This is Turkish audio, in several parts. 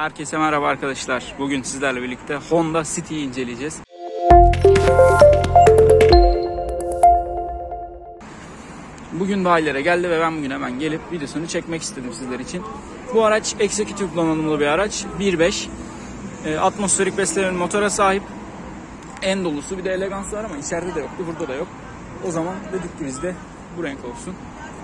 Herkese merhaba arkadaşlar. Bugün sizlerle birlikte Honda City'yi inceleyeceğiz. Bugün bayilere geldi ve ben bugün hemen gelip videosunu çekmek istedim sizler için. Bu araç Executive donanımlı bir araç. 1.5 atmosferik beslenen motora sahip. En dolusu bir de elegans var ama içeride de yoktu, burada da yok. O zaman dedik ki biz de bu renk olsun.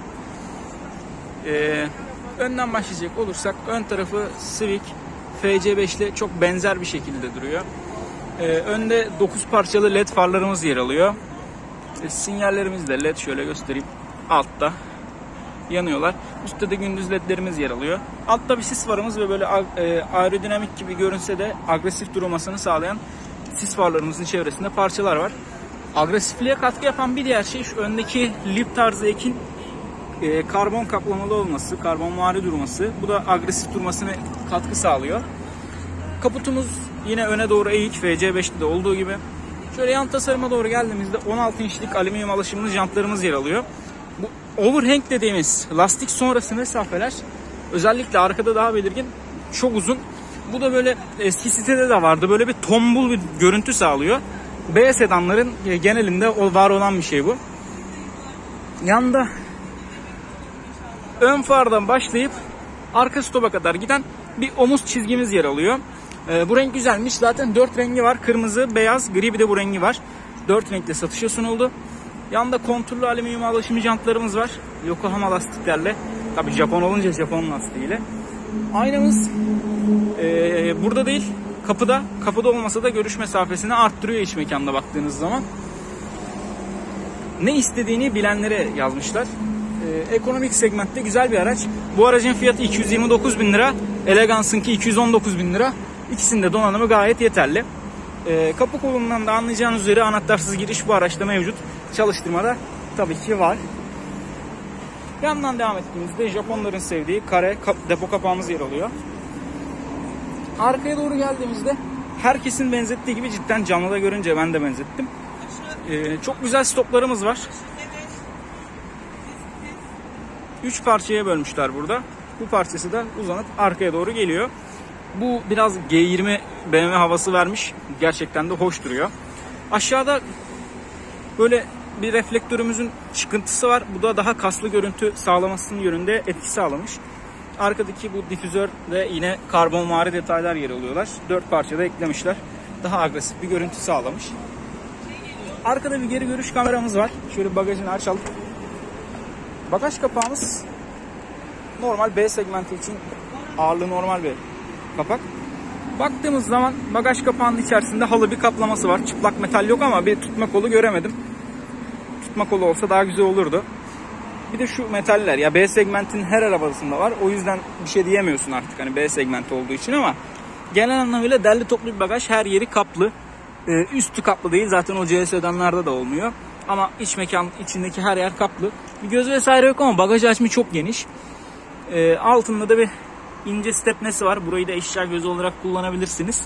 Önden başlayacak olursak ön tarafı Civic FC5 ile çok benzer bir şekilde duruyor. Önde 9 parçalı led farlarımız yer alıyor. Sinyallerimiz de led, şöyle göstereyim, altta yanıyorlar. Üstte de gündüz ledlerimiz yer alıyor. Altta bir sis farımız ve böyle aerodinamik gibi görünse de agresif durmasını sağlayan sis farlarımızın çevresinde parçalar var. Agresifliğe katkı yapan bir diğer şey şu öndeki lip tarzı ekin karbon kaplamalı olması, karbonvari durması. Bu da agresif durmasına katkı sağlıyor. Kaputumuz yine öne doğru eğik, FC5'te de olduğu gibi. Şöyle yan tasarıma doğru geldiğimizde 16 inçlik alüminyum alaşımlı jantlarımız yer alıyor. Bu overhang dediğimiz lastik sonrası mesafeler özellikle arkada daha belirgin, çok uzun. Bu da böyle eski sitede de vardı. Böyle bir tombul bir görüntü sağlıyor. B sedanların genelinde var olan bir şey bu. Yanda ön fardan başlayıp arka stopa kadar giden bir omuz çizgimiz yer alıyor. Bu renk güzelmiş. Zaten 4 rengi var. Kırmızı, beyaz, gri, bir de bu rengi var. 4 renkle satışa sunuldu. Yanda konturlu alüminyum alaşımı jantlarımız var. Yokohama lastiklerle. Tabi Japon olunca Japon lastiğiyle. Aynamız burada değil, kapıda. Kapıda olmasa da görüş mesafesini arttırıyor iç mekanda baktığınız zaman. Ne istediğini bilenlere yazmışlar. Ekonomik segmentte güzel bir araç. Bu aracın fiyatı 229.000 lira. Elegance'ınki 219.000 lira. İkisinde donanımı gayet yeterli. Kapı kolundan da anlayacağınız üzere anahtarsız giriş bu araçta mevcut. Çalıştırmada tabii ki var. Yandan devam ettiğimizde Japonların sevdiği kare depo kapağımız yer alıyor. Arkaya doğru geldiğimizde herkesin benzettiği gibi cidden canlıda görünce ben de benzettim. Çok güzel stoplarımız var. 3 parçaya bölmüşler burada. Bu parçası da uzanıp arkaya doğru geliyor. Bu biraz G20 BMW havası vermiş. Gerçekten de hoş duruyor. Aşağıda böyle bir reflektörümüzün çıkıntısı var. Bu da daha kaslı görüntü sağlamasının yönünde etki sağlamış. Arkadaki bu difüzör de yine karbonvari detaylar yer alıyorlar. 4 parçada eklemişler. Daha agresif bir görüntü sağlamış. Arkada bir geri görüş kameramız var. Şöyle bagajını açalım. Bagaj kapağımız normal B segmenti için ağırlığı normal bir kapak. Baktığımız zaman bagaj kapağının içerisinde halı bir kaplaması var. Çıplak metal yok ama bir tutma kolu göremedim. Tutma kolu olsa daha güzel olurdu. Bir de şu metaller, ya B segmentin her arabasında var. O yüzden bir şey diyemiyorsun artık hani B segmenti olduğu için, ama genel anlamıyla derli toplu bir bagaj, her yeri kaplı. Üstü kaplı değil zaten, o C sedanlarda da olmuyor. Ama iç mekan içindeki her yer kaplı. Bir göz vesaire yok ama bagaj hacmi çok geniş. Altında da bir ince stepnesi var. Burayı da eşya gözü olarak kullanabilirsiniz.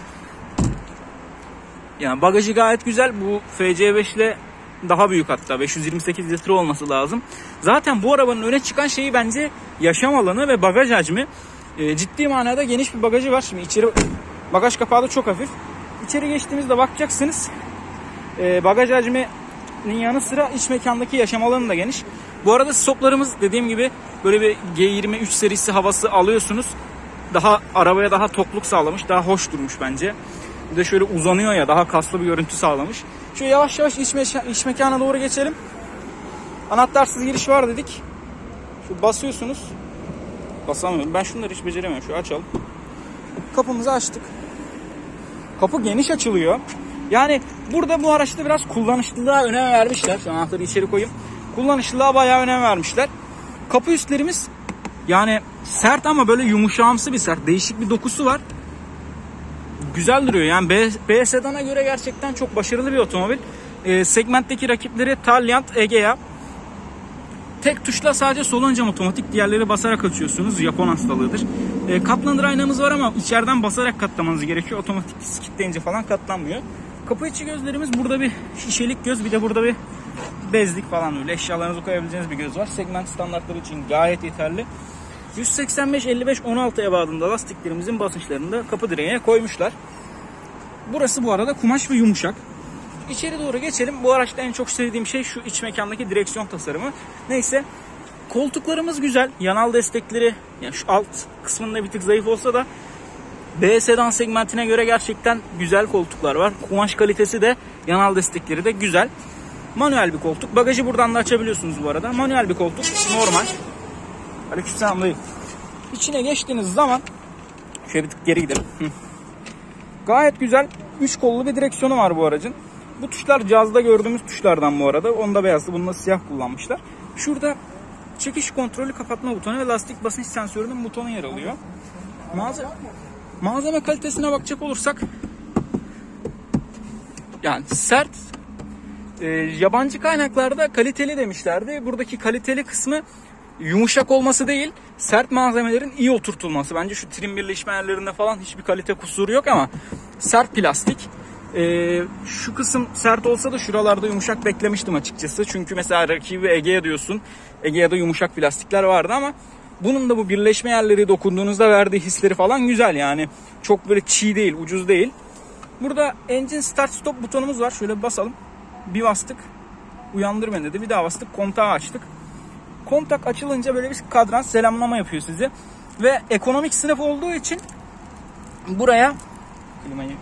Yani bagajı gayet güzel. Bu FC5 ile daha büyük, hatta 528 litre olması lazım. Zaten bu arabanın öne çıkan şeyi bence yaşam alanı ve bagaj hacmi. Ciddi manada geniş bir bagajı var. Şimdi içeri bagaj kapağı da çok hafif. İçeri geçtiğimizde bakacaksınız. Bagaj hacminin yanı sıra iç mekandaki yaşam alanı da geniş. Bu arada stoplarımız dediğim gibi böyle bir G23 serisi havası alıyorsunuz. Daha arabaya daha tokluk sağlamış, daha hoş durmuş bence. Bir de şöyle uzanıyor ya, daha kaslı bir görüntü sağlamış. Şöyle yavaş yavaş iç mekana doğru geçelim. Anahtarsız giriş var dedik. Şu basıyorsunuz. Basamıyorum. Ben şunları hiç beceremiyorum. Şu açalım. Kapımızı açtık. Kapı geniş açılıyor. Yani burada bu araçta biraz kullanışlılığa önem vermişler. Şu anahtarı içeri koyayım. Kullanışlılığa bayağı önem vermişler. Kapı üstlerimiz yani sert ama böyle yumuşağımsı bir sert. Değişik bir dokusu var. Güzel duruyor. Yani B sedana göre gerçekten çok başarılı bir otomobil. Segmentteki rakipleri Taliant, Egea. Tek tuşla sadece sol ön cam otomatik. Diğerleri basarak açıyorsunuz. Japon hastalığıdır. Katlanır aynamız var ama içeriden basarak katlamanız gerekiyor. Otomatik kilitleyince falan katlanmıyor. Kapı içi gözlerimiz, burada bir şişelik göz, bir de burada bir bezlik falan, öyle eşyalarınızı koyabileceğiniz bir göz var. Segment standartları için gayet yeterli. 185-55-16 ebadında lastiklerimizin basınçlarını da kapı direğine koymuşlar. Burası bu arada kumaş ve yumuşak. İçeri doğru geçelim. Bu araçta en çok sevdiğim şey şu iç mekandaki direksiyon tasarımı. Neyse, koltuklarımız güzel. Yanal destekleri, yani şu alt kısmında bir tık zayıf olsa da B sedan segmentine göre gerçekten güzel koltuklar var. Kumaş kalitesi de, yanal destekleri de güzel. Manuel bir koltuk. Bagajı buradan da açabiliyorsunuz bu arada. Manuel bir koltuk. Normal. Aleykümselam dayı. İçine geçtiğiniz zaman şöyle bir tık geri gidelim. Gayet güzel 3 kollu bir direksiyonu var bu aracın. Bu tuşlar cazda gördüğümüz tuşlardan bu arada. Onda beyazdı, bunda siyah kullanmışlar. Şurada çekiş kontrolü kapatma butonu ve lastik basınç sensörünün butonu yer alıyor. Malzeme kalitesine bakacak olursak yani sert, yabancı kaynaklarda kaliteli demişlerdi. Buradaki kaliteli kısmı yumuşak olması değil, sert malzemelerin iyi oturtulması. Bence şu trim birleşme yerlerinde falan hiçbir kalite kusuru yok ama sert plastik. Şu kısım sert olsa da şuralarda yumuşak beklemiştim açıkçası. Çünkü mesela rakibi Egea diyorsun. Egea'da yumuşak plastikler vardı ama bunun da bu birleşme yerleri dokunduğunuzda verdiği hisleri falan güzel yani. Çok böyle çiğ değil, ucuz değil. Burada engine start stop butonumuz var. Şöyle basalım. Bir bastık. Uyandır beni dedi. Bir daha bastık. Kontağı açtık. Kontak açılınca böyle bir kadran selamlama yapıyor size. Ve ekonomik sınıf olduğu için buraya klimayı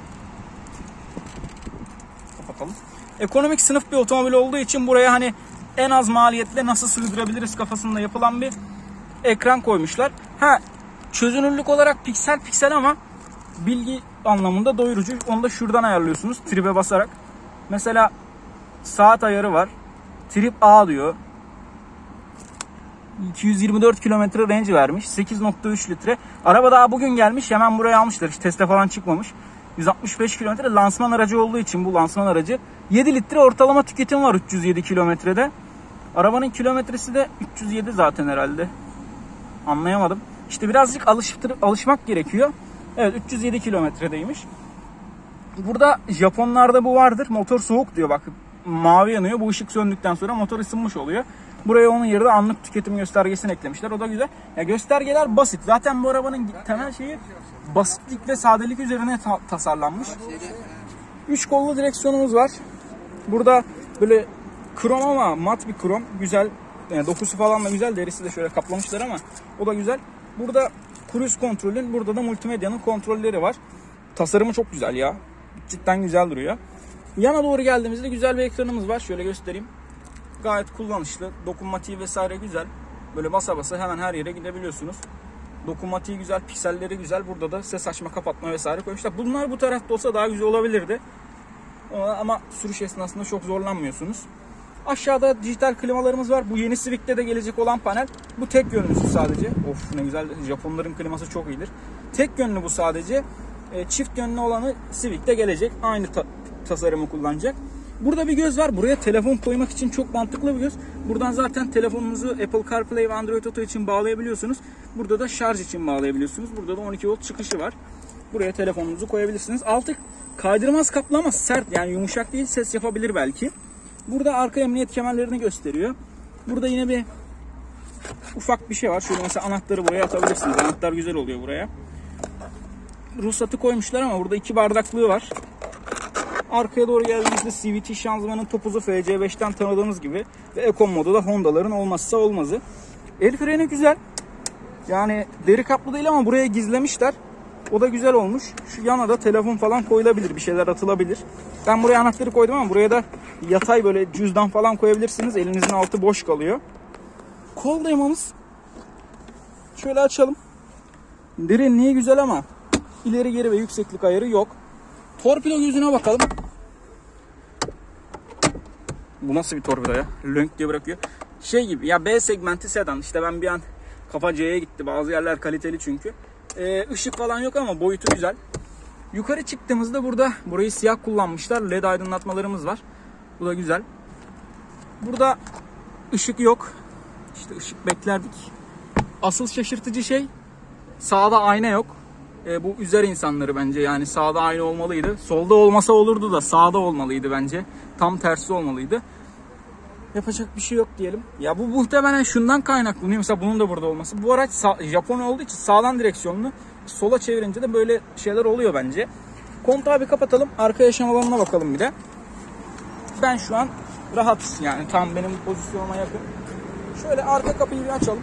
kapatalım. Ekonomik sınıf bir otomobil olduğu için buraya hani en az maliyetle nasıl sığdırabiliriz kafasında yapılan bir ekran koymuşlar. Çözünürlük olarak piksel piksel ama bilgi anlamında doyurucu. Onu da şuradan ayarlıyorsunuz tribe basarak. Mesela saat ayarı var. Trip A diyor. 224 kilometre range vermiş. 8.3 litre. Araba daha bugün gelmiş. Hemen buraya almışlar. Hiç teste falan çıkmamış. 165 kilometre lansman aracı olduğu için bu lansman aracı. 7 litre ortalama tüketim var 307 kilometrede. Arabanın kilometresi de 307 zaten herhalde. Anlayamadım. İşte birazcık alışmak gerekiyor. Evet, 307 kilometredeymiş. Burada Japonlarda bu vardır. Motor soğuk diyor bak. Mavi yanıyor. Bu ışık söndükten sonra motor ısınmış oluyor. Buraya onun yerine anlık tüketim göstergesini eklemişler. O da güzel. Ya göstergeler basit. Zaten bu arabanın temel şeyi basitlik ve sadelik üzerine tasarlanmış. 3 kollu direksiyonumuz var. Burada böyle krom ama mat bir krom. Güzel. Yani dokusu falan da güzel. Derisi de şöyle kaplamışlar ama o da güzel. Burada cruise kontrolün, burada da multimedyanın kontrolleri var. Tasarımı çok güzel ya. Cidden güzel duruyor. Yana doğru geldiğimizde güzel bir ekranımız var. Şöyle göstereyim. Gayet kullanışlı. Dokunmatiği vesaire güzel. Böyle basa basa hemen her yere gidebiliyorsunuz. Dokunmatiği güzel, pikselleri güzel. Burada da ses açma, kapatma vesaire koymuşlar. Bunlar bu tarafta olsa daha güzel olabilirdi. Ama sürüş esnasında çok zorlanmıyorsunuz. Aşağıda dijital klimalarımız var. Bu yeni Civic'te de gelecek olan panel. Bu tek yönlüsü sadece. Of ne güzel. Japonların kliması çok iyidir. Tek yönlü bu sadece. Çift yönlü olanı Civic'te gelecek. Aynı tasarımı kullanacak. Burada bir göz var. Buraya telefon koymak için çok mantıklı bir göz. Buradan zaten telefonunuzu Apple CarPlay ve Android Auto için bağlayabiliyorsunuz. Burada da şarj için bağlayabiliyorsunuz. Burada da 12 volt çıkışı var. Buraya telefonunuzu koyabilirsiniz. Altı kaydırmaz kaplama, sert yani yumuşak değil, ses yapabilir belki. Burada arka emniyet kemerlerini gösteriyor. Burada yine bir ufak bir şey var. Şöyle mesela anahtarı buraya atabilirsiniz. Anahtar güzel oluyor buraya. Ruhsatı koymuşlar ama burada 2 bardaklığı var. Arkaya doğru geldiğimizde CVT şanzımanın topuzu FC5'ten tanıdığımız gibi ve Eco modu da Honda'ların olmazsa olmazı. El freni güzel. Yani deri kaplı değil ama buraya gizlemişler. O da güzel olmuş. Şu yana da telefon falan koyulabilir. Bir şeyler atılabilir. Ben buraya anahtarı koydum ama buraya da yatay böyle cüzdan falan koyabilirsiniz. Elinizin altı boş kalıyor. Kol dayamamız. Şöyle açalım. Derinliği güzel ama ileri geri ve yükseklik ayarı yok. Torpido gözüne bakalım. Bu nasıl bir torpido ya? Lönk diye bırakıyor. Şey gibi ya, B segmenti sedan. İşte ben bir an kafa C'ye gitti. Bazı yerler kaliteli çünkü. Işık falan yok ama boyutu güzel. Yukarı çıktığımızda burayı siyah kullanmışlar. LED aydınlatmalarımız var. Bu da güzel. Burada ışık yok. İşte ışık beklerdik. Asıl şaşırtıcı şey sağda ayna yok. Bu üzer insanları bence. Yani sağda ayna olmalıydı. Solda olmasa olurdu da sağda olmalıydı bence. Tam tersi olmalıydı. Yapacak bir şey yok diyelim. Ya bu muhtemelen şundan kaynaklanıyor. Mesela bunun da burada olması. Bu araç Japon olduğu için sağdan direksiyonlu. Sola çevirince de böyle şeyler oluyor bence. Kontağı bir kapatalım. Arka yaşam alanına bakalım bir de. Ben şu an rahat, yani tam benim pozisyonuma yakın. Şöyle arka kapıyı bir açalım.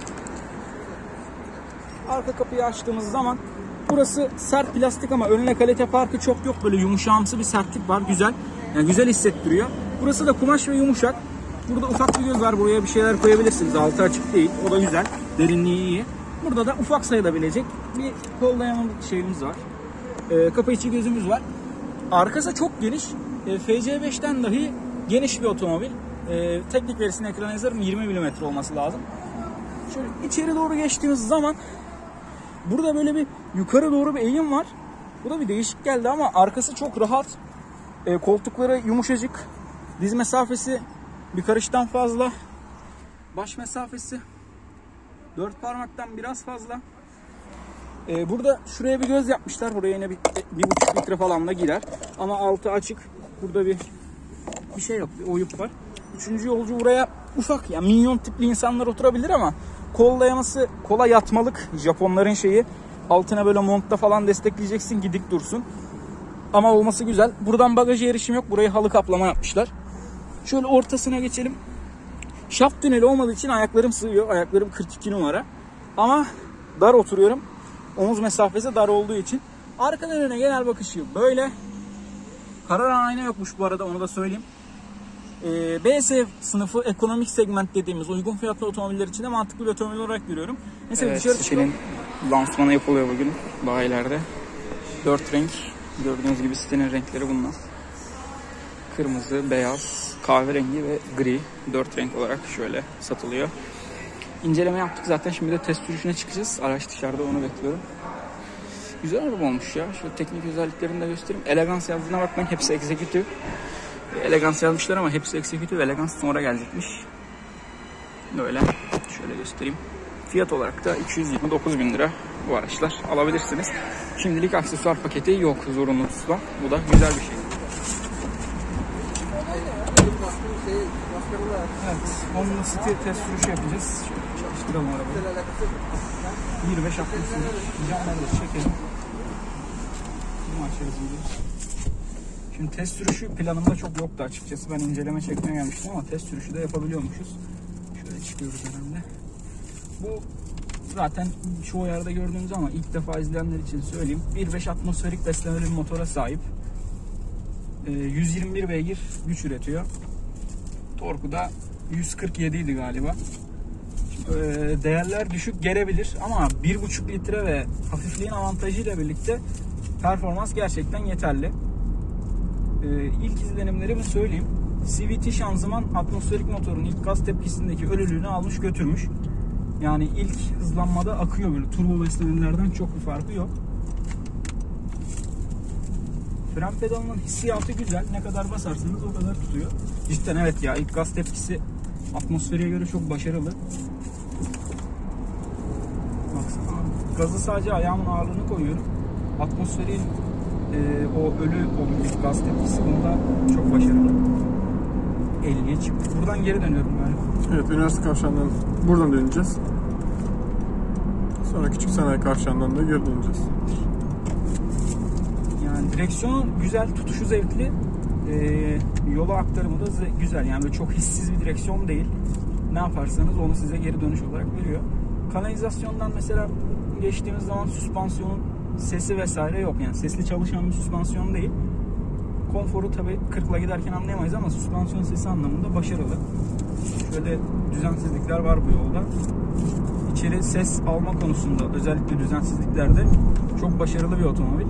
Arka kapıyı açtığımız zaman burası sert plastik ama önüne kalite farkı çok yok. Böyle yumuşağımsı bir sertlik var. Güzel. Yani güzel hissettiriyor. Burası da kumaş ve yumuşak. Burada ufak bir göz var. Buraya bir şeyler koyabilirsiniz. Altı açık değil. O da güzel. Derinliği iyi. Burada da ufak sayılabilecek bir kol dayama şeyimiz var. Kapı içi gözümüz var. Arkası çok geniş. FC5'ten dahi geniş bir otomobil. Teknik verisini ekrana yazarım. 20 mm olması lazım. Şöyle içeri doğru geçtiğimiz zaman burada böyle bir yukarı doğru bir eğim var. Bu da bir değişik geldi ama arkası çok rahat. Koltukları yumuşacık. Diz mesafesi bir karıştan fazla. Baş mesafesi 4 parmaktan biraz fazla. Burada şuraya bir göz yapmışlar. Buraya yine 1,5 litre falan da girer. Ama altı açık. Burada bir şey yok. Bir oyuk var. Üçüncü yolcu buraya ufak, yani minyon tipli insanlar oturabilir ama kol dayaması, kola yatmalık Japonların şeyi. Altına böyle montla falan destekleyeceksin ki dik dursun. Ama olması güzel. Buradan bagaja erişim yok. Burayı halı kaplama yapmışlar. Şöyle ortasına geçelim. Şaft tüneli olmadığı için ayaklarım sığıyor. Ayaklarım 42 numara. Ama dar oturuyorum. Omuz mesafesi dar olduğu için. Arkadan öne genel bakışı böyle. Kararan ayna yokmuş bu arada, onu da söyleyeyim. BS sınıfı ekonomik segment dediğimiz uygun fiyatlı otomobiller için de mantıklı bir otomobil olarak görüyorum. Mesela evet, dışarı çıkalım. Lansmanı yapılıyor bugün bayilerde. 4 renk. Gördüğünüz gibi sitenin renkleri bunlar. Kırmızı, beyaz, kahverengi ve gri. 4 renk olarak şöyle satılıyor. İnceleme yaptık zaten. Şimdi de test sürüşüne çıkacağız. Araç dışarıda, onu bekliyorum. Güzel araba olmuş ya. Şöyle teknik özelliklerini de göstereyim. Elegans yazdığına bakmayın. Hepsi executive. Elegans yazmışlar ama hepsi executive. Elegans sonra gelecekmiş. Böyle. Şöyle göstereyim. Fiyat olarak da 229.000 lira bu araçlar alabilirsiniz. Şimdilik aksesuar paketi yok zorunlusu. Bu da güzel bir şey. Evet, Honda City test sürüşü yapacağız. Şöyle çalıştıralım arabayı. 25-60 camları da çekelim. Bunu açarız gidiyoruz. Şimdi test sürüşü planımda çok yoktu açıkçası. Ben inceleme çekmeye gelmiştim ama test sürüşü de yapabiliyormuşuz. Şöyle çıkıyoruz herhalde. Bu zaten çoğu yerde gördüğünüz ama ilk defa izleyenler için söyleyeyim. 1.5 atmosferik beslemeli bir motora sahip. 121 beygir güç üretiyor. Torku da 147 idi galiba. Şimdi, değerler düşük gelebilir ama 1.5 litre ve hafifliğin avantajıyla birlikte performans gerçekten yeterli. İlk izlenimlerimi söyleyeyim. CVT şanzıman atmosferik motorun ilk gaz tepkisindeki ölülüğünü almış götürmüş. Yani ilk hızlanmada akıyor böyle. Turbo beslemelerden çok bir farkı yok. Fren pedalının hissiyatı güzel. Ne kadar basarsanız o kadar tutuyor. Cidden evet ya, ilk gaz tepkisi atmosferiye göre çok başarılı. Baksana, gazı sadece ayağımın ağırlığını koyuyorum. Atmosferin o ölü ilk gaz tepkisi bunda çok başarılı. 50'ye çıktı. Buradan geri dönüyorum galiba. Evet, üniversite kavşağından buradan döneceğiz. Sonra küçük sanayi kavşağından da geri döneceğiz. Yani direksiyonu güzel, tutuşu zevkli. Yola aktarımı da güzel. Yani böyle çok hissiz bir direksiyon değil. Ne yaparsanız onu size geri dönüş olarak veriyor. Kanalizasyondan mesela geçtiğimiz zaman süspansiyonun sesi vesaire yok. Yani sesli çalışan bir süspansiyon değil. Konforu tabii 40'la giderken anlayamayız ama süspansiyon sesi anlamında başarılı. Şöyle düzensizlikler var bu yolda. İçeri ses alma konusunda özellikle düzensizliklerde çok başarılı bir otomobil.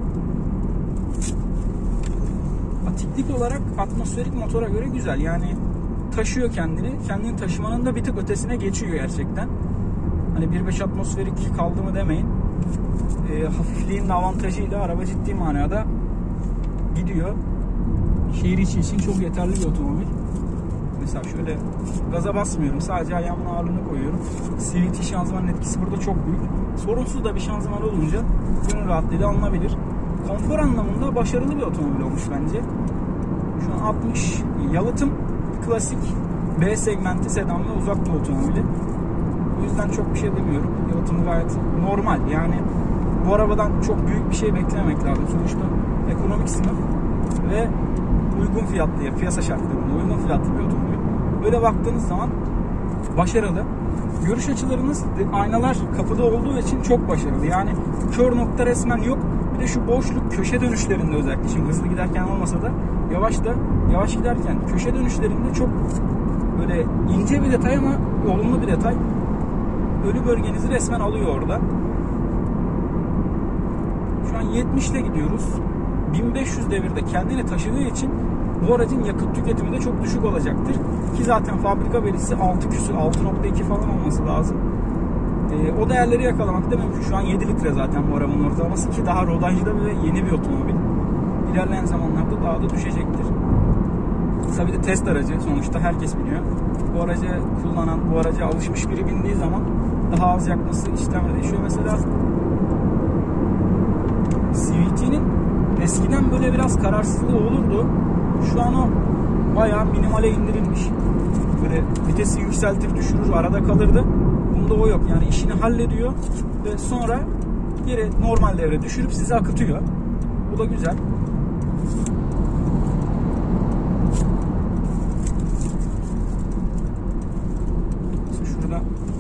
Atiklik olarak atmosferik motora göre güzel. Yani taşıyor kendini. Kendini taşımanın da bir tık ötesine geçiyor gerçekten. Hani 1.5 atmosferik kaldı mı demeyin. Hafifliğin avantajıyla araba ciddi manada gidiyor. Şehir içi için çok yeterli bir otomobil. Mesela şöyle gaza basmıyorum. Sadece ayağımın ağırlığını koyuyorum. CVT şanzımanın etkisi burada çok büyük. Sorunsuz da bir şanzıman olunca gönül rahatlığıyla alınabilir. Konfor anlamında başarılı bir otomobil olmuş bence. Şu an 60 yalıtım. klasik B segmenti sedan ve uzak doğu otomobili. O yüzden çok bir şey demiyorum. Yalıtımı gayet normal. Yani bu arabadan çok büyük bir şey beklememek lazım. Sonuçta ekonomik sınıf ve uygun fiyatlı, piyasa şartlarında uygun fiyatlı bir otomobil. Böyle baktığınız zaman başarılı. Görüş açılarınız, aynalar kapıda olduğu için çok başarılı. Yani kör nokta resmen yok. Bir de şu boşluk köşe dönüşlerinde, özellikle şimdi hızlı giderken olmasa da yavaş giderken köşe dönüşlerinde çok böyle ince bir detay ama olumlu bir detay. Ölü bölgenizi resmen alıyor orada. Şu an 70 ile gidiyoruz. 1500 devirde kendini taşıdığı için bu aracın yakıt tüketimi de çok düşük olacaktır. Ki zaten fabrika verisi 6 küsur, 6.2 falan olması lazım. O değerleri yakalamak da mümkün. Şu an 7 litre zaten bu arabanın ortalaması, ki daha rodajda ve yeni bir otomobil. İlerleyen zamanlarda daha da düşecektir. Tabii de test aracı, sonuçta herkes biliyor. Bu aracı kullanan, bu araca alışmış biri bindiği zaman daha az yakması işlemle değişiyor. Mesela CVT'nin eskiden böyle biraz kararsızlığı olurdu. Şu an o bayağı minimale indirilmiş. Böyle vitesi yükseltir düşürür, arada kalırdı. Bunda o yok. Yani işini hallediyor ve sonra geri normal devre düşürüp sizi akıtıyor. Bu da güzel. Şurada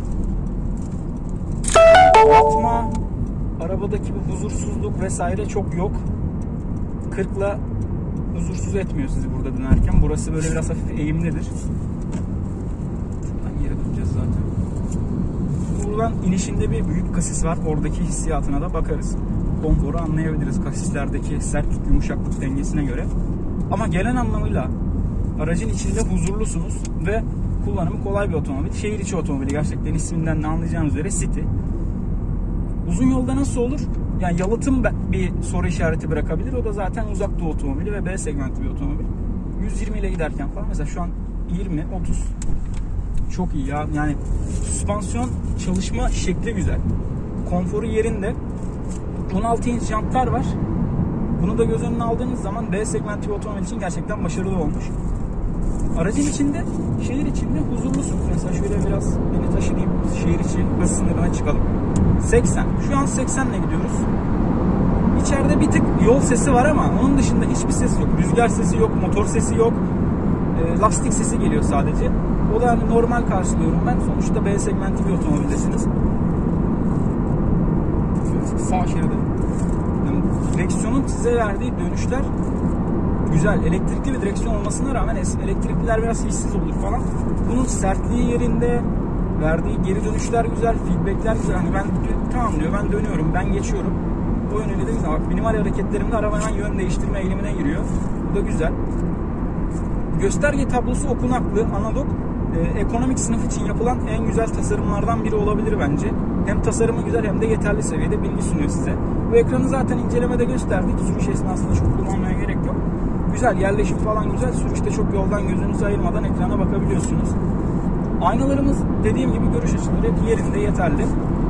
atma, arabadaki bu huzursuzluk vesaire çok yok. 40'la huzursuz etmiyor sizi burada dönerken. Burası böyle biraz hafif eğimlidir. Şuradan geri döneceğiz zaten. Buradan inişinde bir büyük kasis var. Oradaki hissiyatına da bakarız. Konforu anlayabiliriz kasislerdeki sertlik yumuşaklık dengesine göre. Ama gelen anlamıyla aracın içinde huzurlusunuz ve kullanımı kolay bir otomobil. Şehir içi otomobili, gerçekten isminden de anlayacağınız üzere City. Uzun yolda nasıl olur? Yani yalıtım bir soru işareti bırakabilir. O da zaten uzak doğu otomobili ve B segmenti bir otomobil. 120 ile giderken falan, mesela şu an 20, 30. Çok iyi ya. Yani süspansiyon çalışma şekli güzel. Konforu yerinde. 16 inç jantlar var. Bunu da göz önüne aldığınız zaman B segmenti bir otomobil için gerçekten başarılı olmuş. Aracın içinde, şehir içinde huzurlusunuz. Mesela şöyle biraz beni taşıyayım. Şehir içi hız sınırına çıkalım. 80. Şu an 80 ile gidiyoruz. İçeride bir tık yol sesi var ama onun dışında hiçbir ses yok. Rüzgar sesi yok, motor sesi yok. Lastik sesi geliyor sadece. O da yani normal karşılıyorum ben. Sonuçta B segmenti bir otomobildesiniz. Sağ şeride. Yani direksiyonun size verdiği dönüşler güzel. Elektrikli bir direksiyon olmasına rağmen elektrikliler biraz hissiz olur falan. Bunun sertliği yerinde, verdiği geri dönüşler güzel, feedbackler güzel. Hani ben tamam diyor, ben dönüyorum, ben geçiyorum. O yönüyle de güzel. Bak, minimal hareketlerimde araba hemen yön değiştirme eğilimine giriyor. Bu da güzel. Gösterge tablosu okunaklı, analog. Ekonomik sınıf için yapılan en güzel tasarımlardan biri olabilir bence. Hem tasarımı güzel hem de yeterli seviyede bilgi sunuyor size. Bu ekranı zaten incelemede gösterdik. Sürüş esnasında çok kullanmaya gerek yok. Güzel, yerleşim falan güzel. Sürüşte çok yoldan gözünüzü ayırmadan ekrana bakabiliyorsunuz. Aynalarımız dediğim gibi görüş açıları hep yerinde, yeterli.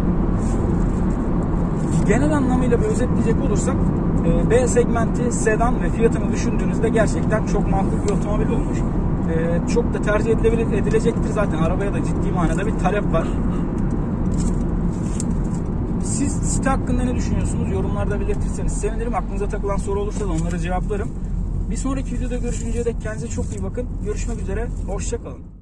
Genel anlamıyla bir özetleyecek olursak B segmenti sedan ve fiyatını düşündüğünüzde gerçekten çok makul bir otomobil olmuş. Çok da tercih edilecektir zaten. Arabaya da ciddi manada bir talep var. Siz site hakkında ne düşünüyorsunuz? Yorumlarda belirtirseniz sevinirim. Aklınıza takılan soru olursa da onları cevaplarım. Bir sonraki videoda görüşünceye dek kendinize çok iyi bakın. Görüşmek üzere. Hoşça kalın.